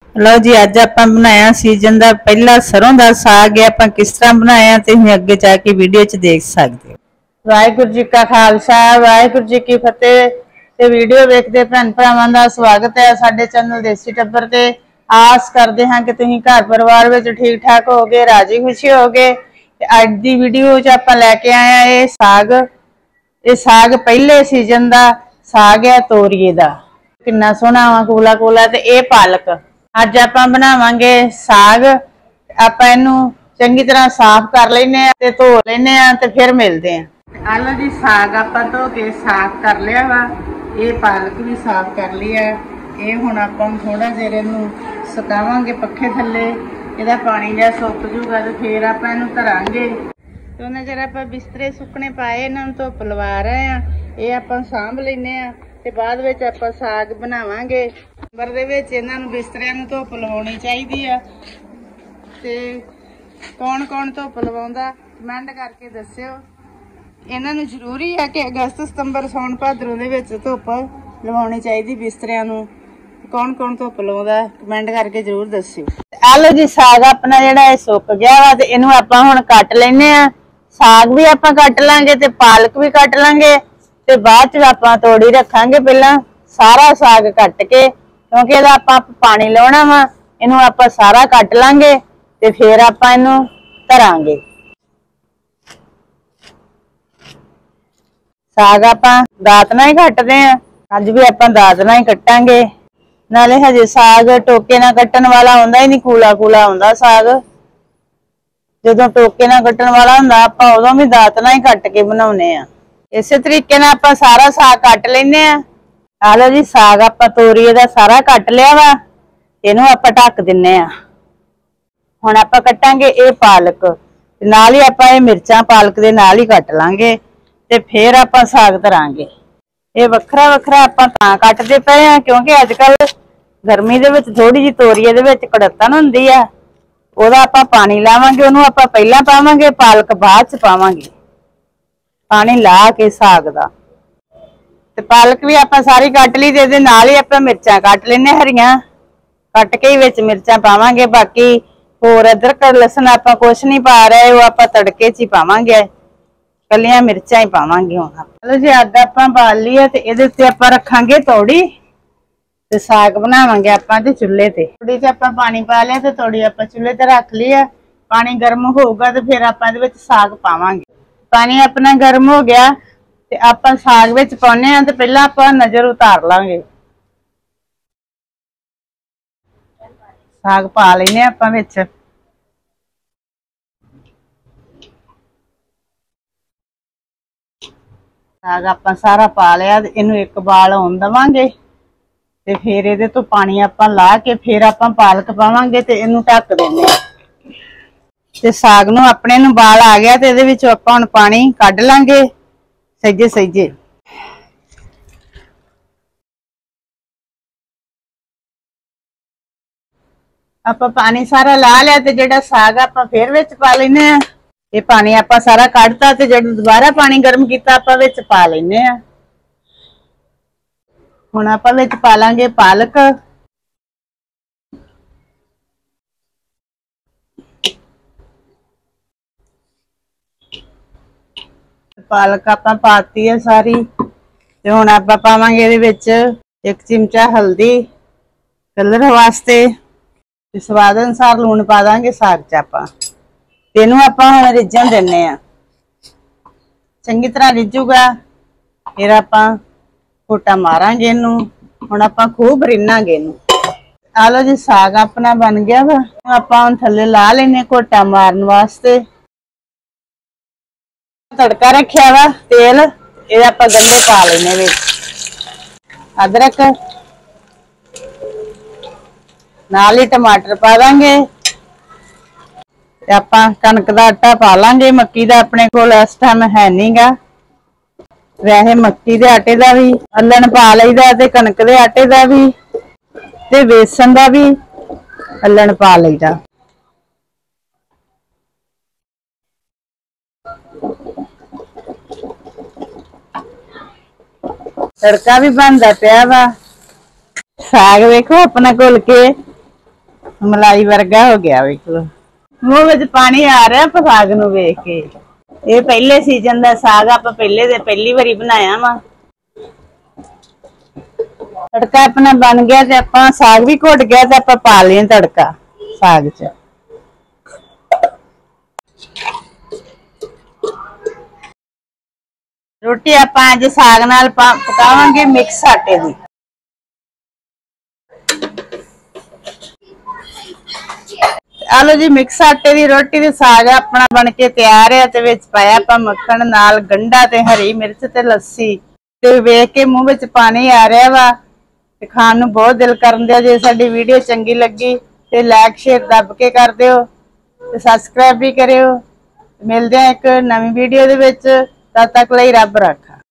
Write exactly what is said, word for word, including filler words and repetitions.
लो जी अज आपां बनाया सीजन का पहला सरों का साग है। आपां किस तरह बनाया ते तुसीं अगे जाके वीडियो च देख सकते हो। वाहिगुरू जी का खालसा वाहिगुरू जी की फतेह। ते वीडियो देखते भैन भरावां दा स्वागत है साडे चैनल देसी टब्बर ते। आस करते हैं कि तुसीं घर परिवार विच ठीक ठाक होगे, राजी खुशी होगे। अज दी वीडियो च आपां लैके आए हैं ये साग। ये साग पहले सीजन का साग है तोरिए का। किन्ना सोहना वा कूला कूला। ते ये पालक अज आपां बनावांगे साग। आपां इहनूं चंगी तरह साफ कर लैने आ ते धो लैने आ ते फिर मिलदे आ। आ लो जी साग आपां धो के साफ कर लिया वा। ये पालक भी साफ कर ली है। ये हुण आपां थोड़ा जिहा इहनूं सुकावांगे पक्खे थल्ले। इहदा पानी जिहा सुक जूगा ते फिर आपां इहनूं धरांगे। ते उन्ना चिर आपां बिस्तरे सुकने पाए इन्हां नूं धुप्प लवा रहे आ। ये आपां सांभ लैने आ ते बाद विच आपां साग बनावांगे। नंबर दे विच इन्हां नूं बिस्तरिਆਂ ਨੂੰ धुप्प लवाउणी चाहीदी आ। ते कौन कौन धुप्प लवाउंदा कमेंट करके दस्सिओ। इन्हां नूं जरूरी है कि अगस्त सितंबर सौण भादरों दे विच धुप्प लवाउणी चाहीदी बिस्तरिਆਂ ਨੂੰ। कौन कौन धुप्प लवाउंदा कमेंट करके जरूर दस्सिओ। आ लो जी साग अपना जिहड़ा इह सुक गया वा ते इहनूं आपां हुण कट लैने आ। साग भी आपां कट लांगे ते पालक भी कट लांगे ते बाद च आपां तोड़ी रखांगे। पहलां सारा साग कट के क्योंकि इहदा आपां पानी लाउणा वा। इहनूं आपां सारा कट लांगे ते फिर आपां इहनूं धरांगे। साग आपां दात नाल ही कटदे आ। अज भी आपां दात नाल ही कट्टांगे। नाले हजे साग टोके नाल कट्टण वाला आउंदा ही नहीं, कूला कूला आउंदा साग। जदों टोके नाल कट्टण वाला हुंदा आपां उदों भी दात नाल ही कट के बनाउणे आ। इसे तरीके नाल आपां सारा साग कट लैने आ। आ लो जी साग आपां तोरीए दा सारा कट लिया वा। इहनूं आपां ढक दिन्ने आ। हुण आपां कट्टांगे ये पालक नाल ही आपां ये मिर्चां पालक दे नाल ही कट लांगे ते फिर आपां साग धरांगे। ये वखरा वखरा आपां तां कटदे पए आ क्योंकि अजकल गर्मी दे विच थोड़ी जी तोरीए दे विच कड़तन हुंदी आ। ओहदा आपां पानी लावांगे, ओहनूं आपां पहिलां पावांगे, पालक बाद च पावांगे। पानी ला के साग दा ते पालक भी आपां सारी कट ली ते इहदे नाल ही आपां मिर्चां कट लैने हरियां। कट के ही विच मिर्चां पावांगे। बाकी होर अदरक लसन आपां कुछ नहीं पा रहे, वो आपां तड़के च ही पावांगे। कलियां मिर्चां ही पावांगे। हुण चलो जी अग आपां बाल ली है ते इहदे उत्ते आपां रखांगे तौड़ी ते साग बनावांगे आपां ते चुल्हे ते। तौड़ी च आपां पानी पा लिया ते तौड़ी आपां चुल्हे ते रख ली है। पानी गर्म होऊगा ते फिर आपां इहदे विच साग पावांगे। पानी अपना गर्म हो गया ते आपां साग विच पाउने आ ते पहलां आपां नज़र उतार लांगे। साग पा लैने आपां विच। साग आपां सारा पा लिया ते इहनूं एक बाल आउण देवांगे ते फिर इहदे तों पानी आपां ला के फिर आपां पालक पावांगे ते इहनूं ढक दिंदे आ। ते साग नूं अपने नूं बाल आ गया ते इहदे विचों आपां हुण पानी कढ लांगे सहिजे सहिजे। आपां पानी सारा ला लिया ते जिहड़ा साग आपां फिर विच पा लैने आ। ये पानी आपां सारा कढता ते जिहड़ा दोबारा पानी गर्म कीता आपां विच पा लैने आ। हुण आपां विच पा लांगे पालक। पालक आपां पाती है सारी ते हुण आपां पावांगे इहदे विच एक चिमचा हल्दी कलर वास्ते ते स्वाद अनुसार लूण पा दांगे साग च आपां। ते इहनूं आपां हुण रिझण दिन्ने आ। चंगी तरह रिझूगा फिर आपां घोटा मारांगे इहनूं। हुण आपां खूब रिन्नांगे इहनूं। आ लो जी साग अपना बन गया वा। आपां हुण थल्ले ला लैने घोटा मारन वास्ते। तड़का रखिया वा तेल ये आपां गंढे पा लेने विच। अदरक नाल ही टमाटर पा दांगे ते आपां कणक दा आटा पा लांगे। मक्की दा अपने कोल इस टाइम है नी गा। वैसे मक्की दे आटे दा भी अल्लण पा लईदा ते कणक दे आटे दा भी ते बेसन दा भी अल्लण पा लईदा। तड़का भी बनदा पिया वा। साग देखो अपना घुल के मलाई वर्गा हो गया वेख लो। मूंह विच पानी आ रहा है साग नूं वेख के। ये पहले सीजन दा साग आपां पहले दे पहली वारी बनाया वा। तड़का अपना बन गया ते आपां साग भी घुट गया ते आपां पा लिया तड़का साग च। रोटी आपां अज साग नाल पकावांगे मिक्स आटे दी। आलो जी मिक्स आटे दी रोटी ते साग अपना बन के तैयार है। ते विच पाया आपां मक्खण नाल गंढा ते हरी मिर्च ते लस्सी। ते वेख के मूंह विच पानी आ रहा वा ते खाण नूं बहुत दिल करन दिया। जे साडी वीडियो चंगी लगी ते लाइक शेयर दब के कर दिओ ते सबसक्राइब भी करियो। मिलदे आ एक नवीं वीडियो दे विच। तद तक लई रब रख।